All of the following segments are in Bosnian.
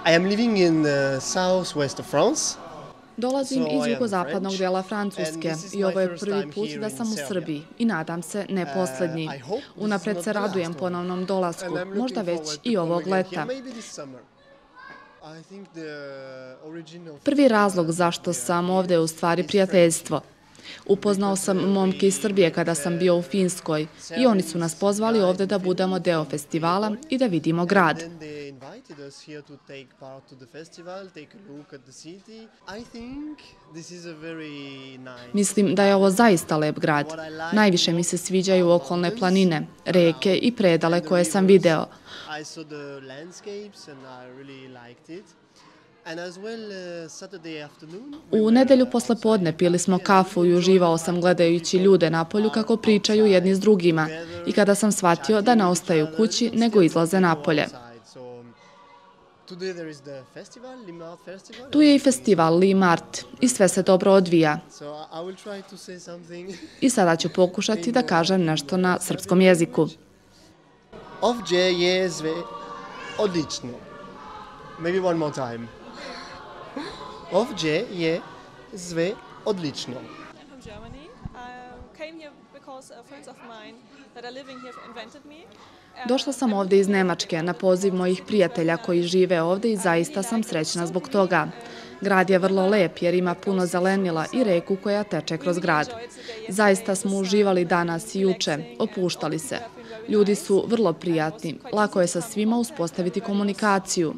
I am living in southwest of France. Dolazim iz jugozapadnog dela Francuske i ovo je prvi put da sam u Srbiji i nadam se ne posljednji. Unapred se radujem ponovnom dolasku, možda već i ovog leta. Prvi razlog zašto sam ovdje je u stvari prijateljstvo. Upoznao sam momke iz Srbije kada sam bio u Finskoj i oni su nas pozvali ovdje da budemo deo festivala i da vidimo grad. Mislim da je ovo zaista lep grad. Najviše mi se sviđaju okolne planine, reke i predale koje sam video. U nedelju poslepodne pili smo kafu i uživao sam gledajući ljude na polju kako pričaju jedni s drugima i kada sam shvatio da ne ostaju kući nego izlaze napolje. Tu je i festival Li Mart i sve se dobro odvija. I sada ću pokušati da kažem nešto na srpskom jeziku. Ovdje je sve odlično. Maybe one more time. Ovdje je sve odlično. Došla sam ovdje iz Nemačke na poziv mojih prijatelja koji žive ovdje i zaista sam srećna zbog toga. Grad je vrlo lep jer ima puno zelenila i reku koja teče kroz grad. Zaista smo uživali danas i juče, opuštali se. Ljudi su vrlo prijatni, lako je sa svima uspostaviti komunikaciju.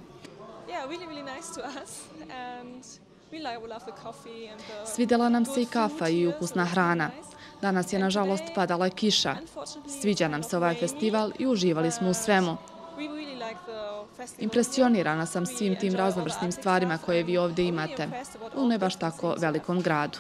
Svidjela nam se i kafa i ukusna hrana. Danas je nažalost padala kiša. Sviđa nam se ovaj festival i uživali smo u svemu. Impresionirana sam svim tim raznovrsnim stvarima koje vi ovdje imate u ne baš tako velikom gradu.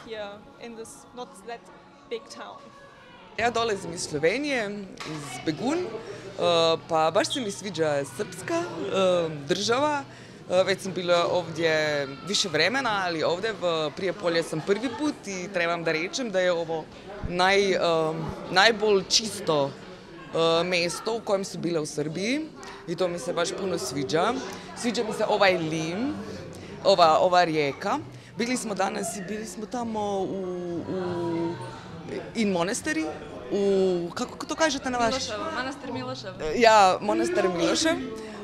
Ja dolazim iz Slovenije, iz Begun, pa baš se mi sviđa srpska država. Već sam bila ovdje više vremena, ali ovdje v Prijepolje sam prvi put i trebam da rečem da je ovo najbolj čisto mesto u kojem su bile u Srbiji i to mi se baš puno sviđa. Sviđa mi se ovaj Lim, ova rijeka. Bili smo danas i bili smo tamo in monasteri, kako to kažete na vaš? Manastir Milošev. Ja, Manastir Milošev.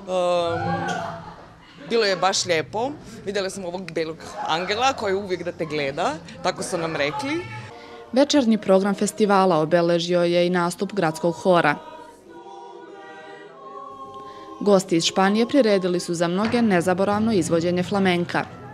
Bilo je baš lijepo. Vidjeli smo ovog belog angela koji uvijek da te gleda, tako su nam rekli. Večernji program festivala obeležio je i nastup gradskog hora. Gosti iz Španije priredili su za mnoge nezaboravno izvođenje flamenka.